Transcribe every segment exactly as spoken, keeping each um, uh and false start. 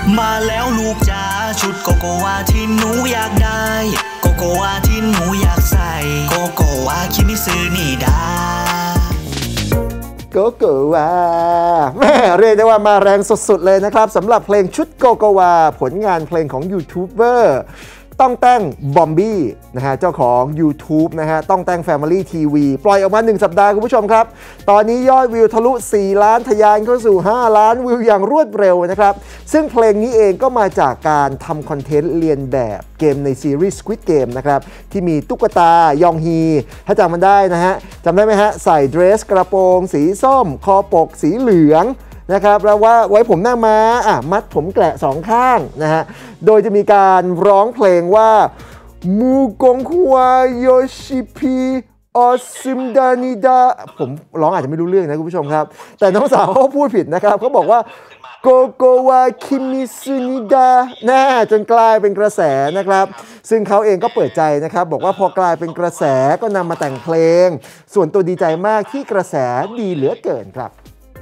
มาแล้วลูกจ๋าชุดโกโกวาที่หนูอยากได้โกโกวาที่หนูอยากใส่โกโกวาคิมิซึนี่ดาโกโกวาแม่เรียกได้ว่ามาแรงสุดๆเลยนะครับสำหรับเพลงชุดโกโกวาผลงานเพลงของยูทูบเบอร์ต้องแต่งบอมบี้นะฮะเจ้าของ YouTube นะฮะต้องแต่ง Family ที วี ปล่อยออกมาหนึ่งสัปดาห์คุณผู้ชมครับตอนนี้ยอดวิวทะลุสี่ล้านทะยานเข้าสู่ห้าล้านวิวอย่างรวดเร็วนะครับซึ่งเพลงนี้เองก็มาจากการทำคอนเทนต์เรียนแบบเกมในซีรีส์ Squid Game นะครับที่มีตุ๊กตายองฮีถ้าจำมันได้นะฮะจำได้ไหมฮะใส่เดรสกระโปรงสีส้มคอปกสีเหลืองนะครับแล้วว่าไว้ผมหน้าม้าอ่ะมัดผมแกละสองข้างนะฮะโดยจะมีการร้องเพลงว่ามูกงคัวโยชิพีออซิมดานิดาผมร้องอาจจะไม่รู้เรื่องนะคุณผู้ชมครับแต่น้องสาวเขาพูดผิดนะครับเขาบอกว่าโกโกวาคิมิซุนิดาแน่จนกลายเป็นกระแสนะครับซึ่งเขาเองก็เปิดใจนะครับบอกว่าพอกลายเป็นกระแสก็นำมาแต่งเพลงส่วนตัวดีใจมากที่กระแสดีเหลือเกินครับ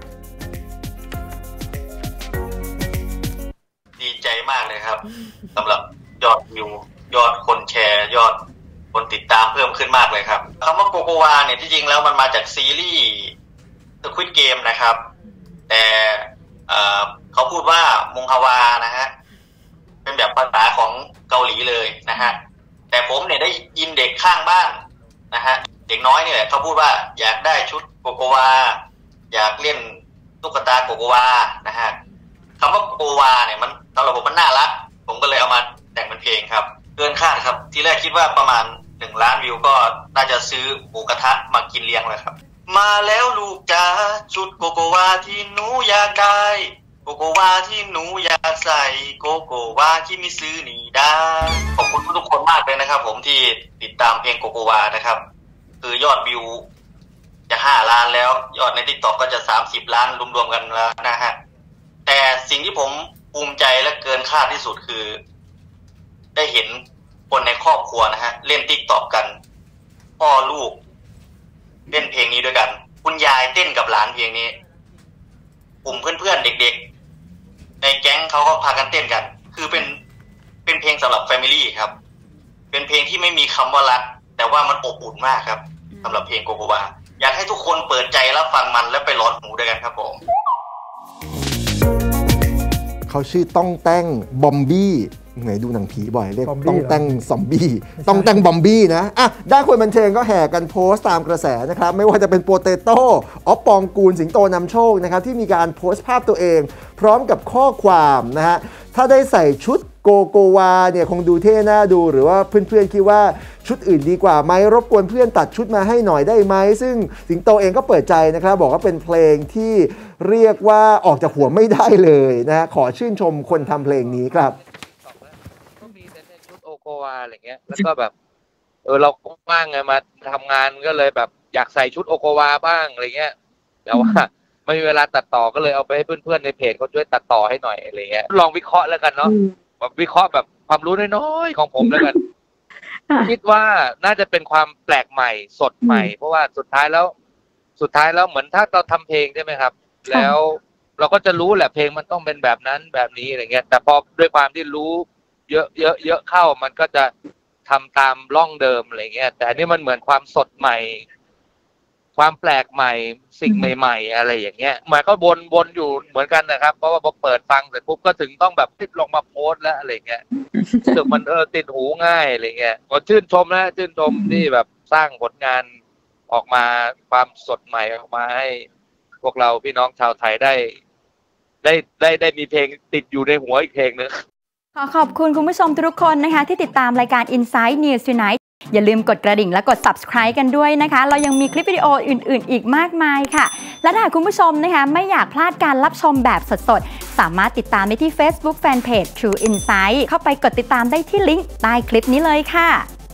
ดีใจมากเลยครับสำหรับยอดวิวยอดคนแชร์ยอดคนติดตามเพิ่มขึ้นมากเลยครับคำว่าโกโกวาเนี่ยที่จริงแล้วมันมาจากซีรีส์ Squid Game นะครับแต่เขาพูดว่ามงฮาวานะฮะเป็นแบบภาษาของเกาหลีเลยนะฮะแต่ผมเนี่ยได้ยินเด็กข้างบ้านนะฮะเด็กน้อยเนี่ยเขาพูดว่าอยากได้ชุดโกโกวาอยากเล่นตุ๊กตาโกโกวานะฮะคำว่าโกวาเนี่ยมันสำหรับผมมันน่ารักผมก็เลยเอามาแต่งเป็นเพลงครับเกินคาดครับทีแรกคิดว่าประมาณหนึ่งล้านวิวก็น่าจะซื้อหมูกระทะมากินเลี้ยงเลยครับมาแล้วลูกจ๋าชุดโกโกวาที่หนูอยากได้โกโกวาที่หนูอยากใส่โกโกวาที่มิซื้อนี่ได้ขอบคุณทุกคนมากเลยนะครับผมที่ติดตามเพลงโกโกวานะครับคือยอดวิวจะห้าล้านแล้วยอดใน ติ๊กต็อก ก็จะสามสิบล้านรวมๆกันแล้วนะฮะแต่สิ่งที่ผมภูมิใจและเกินคาดที่สุดคือได้เห็นคนในครอบครัวนะฮะเล่น ติ๊กต็อก กันพ่อลูกเล่นเพลงนี้ด้วยกันคุณยายเต้นกับหลานเพลงนี้กลุ่มเพื่อนๆเด็กๆในแก๊งเขาก็พากันเต้นกันคือเป็นเป็นเพลงสำหรับ Family ครับเป็นเพลงที่ไม่มีคำว่ารักแต่ว่ามันอบอุ่นมากครับสำหรับเพลงโกโกวาอยากให้ทุกคนเปิดใจรับฟังมันและไปหลอนหูด้วยกันครับผมเขาชื่อต้องแต่งบอมบี้ไหนดูหนังผีบ่อยเรียกต้องแต่งซอมบี้ต้องแต่งบอมบี้นะอ่ะด้านคนบันเทิงก็แห่กันโพสต์ตามกระแสนะครับไม่ว่าจะเป็นโปเตโต้อ๊อฟปองกูลสิงโตนำโชคนะครับที่มีการโพสต์ภาพตัวเองพร้อมกับข้อความนะฮะถ้าได้ใส่ชุดโกโกวาเนี่ยคงดูเท่น่าดูหรือว่าเพื่อนๆคิดว่าชุดอื่นดีกว่าไหมรบกวนเพื่อนตัดชุดมาให้หน่อยได้ไหมซึ่งสิงโตเองก็เปิดใจนะครับบอกว่าเป็นเพลงที่เรียกว่าออกจากหัวไม่ได้เลยนะฮะขอชื่นชมคนทำเพลงนี้ครับก็มีแต่ชุดโอโกวาอะไรเงี้ยแล้วก็แบบเออเราว่างไงมาทำงานก็เลยแบบอยากใส่ชุดโอโกวาบ้างอะไรเงี้ยแต่ว่าไม่มีเวลาตัดต่อก็เลยเอาไปให้เพื่อนๆในเพจเขาช่วยตัดต่อให้หน่อยอะไรเงี้ยลองวิเคราะห์แล้วกันเนาะแบบวิเคราะห์แบบความรู้น้อยๆของผมแล้วกันคิดว่าน่าจะเป็นความแปลกใหม่สดใหม่เพราะว่าสุดท้ายแล้วสุดท้ายแล้วเหมือนถ้าเราทำเพลงใช่ไหมครับแล้วเราก็จะรู้แหละเพลงมันต้องเป็นแบบนั้นแบบนี้อะไรเงี้ยแต่พอด้วยความที่รู้เยอะเยอะเยอะเข้ามันก็จะทำตามร่องเดิมอะไรเงี้ยแต่อันนี้มันเหมือนความสดใหม่ความแปลกใหม่สิ่งใหม่ๆอะไรอย่างเงี้ยหมายก็วนวนอยู่เหมือนกันนะครับเพราะว่าพอเปิดฟังเสร็จปุ๊บก็ถึงต้องแบบติดลงมาโพสแล้วอะไรเงี้ยรู้สึกมันเออติดหูง่ายอะไรเงี้ยก็ชื่นชมนะชื่นชมที่แบบสร้างผลงานออกมาความสดใหม่ออกมาให้พวกเราพี่น้องชาวไทยได้ได้ได้ได้มีเพลงติดอยู่ในหัวอีกเพลงนึงขอขอบคุณคุณผู้ชมทุกคนนะคะที่ติดตามรายการ Inside News Tonight อย่าลืมกดกระดิ่งและกด Subscribe กันด้วยนะคะเรายังมีคลิปวิดีโออื่นๆอีกมากมายค่ะและถ้าคุณผู้ชมนะคะไม่อยากพลาดการรับชมแบบสดๆสามารถติดตามได้ที่ Facebook Fanpage True Insight เข้าไปกดติดตามได้ที่ลิงก์ใต้คลิปนี้เลยค่ะ